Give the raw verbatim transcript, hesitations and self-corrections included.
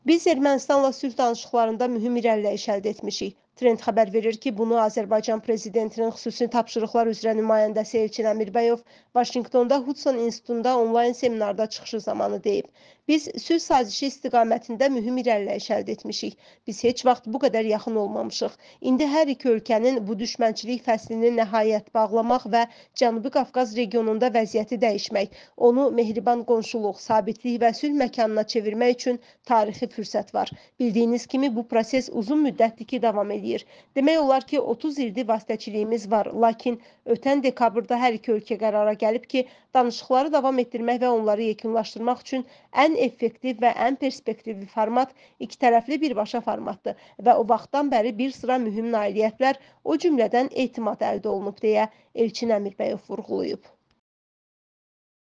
Biz Ermənistanla sülh danışıqlarında mühüm irəliləyiş əldə etmişik. Trend xəbər verir ki, bunu Azərbaycan prezidentinin xüsusi tapşırıqlar üzrə nümayəndəsi Elçin Əmirbəyov Vaşinqtonda Hudson İnstitutunda onlayn seminarda çıxışı zamanı deyib. Biz sülh sazişi istiqamətində mühüm irəliləyiş əldə etmişik. Biz heç vaxt bu qədər yaxın olmamışıq. İndi hər iki ölkənin bu düşmənçilik fəslini nəhayət bağlamaq və Cənubi Qafqaz regionunda vəziyyəti dəyişmək, onu mehriban qonşuluq, sabitlik və sülh məkanına çevirmək üçün tarixi fürsət var. Bildiyiniz kimi bu proses uzun müddətdir ki, davam edir. Demək olar ki, otuz ildir vasitəçiliyimiz var, lakin ötən dekabrda hər iki ölkə qərara gəlib ki, danışıqları davam etdirmək və onları yekunlaşdırmaq üçün ən effektiv və ən perspektivli format ikitərəfli birbaşa formatdır və o vaxtdan bəri bir sıra mühüm nailiyyətlər, o cümlədən etimad əldə olunub deyə Elçin Əmirbəyov vurğulayıb.